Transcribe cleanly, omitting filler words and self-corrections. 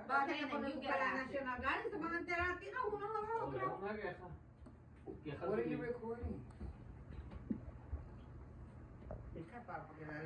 Bakit ako nagpapala national guard sa mga therapy na una nga mga Wala akong nagkaka. What are you recording? Ika, papakilala.